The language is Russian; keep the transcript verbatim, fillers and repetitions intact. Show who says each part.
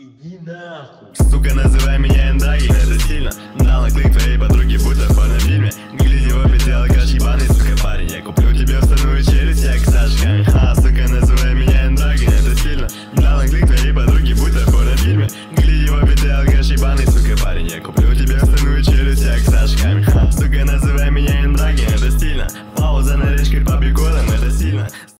Speaker 1: Иди нахуй.
Speaker 2: Сука, называй меня Эндаги. Это сильно, дал на клик твоей подруги.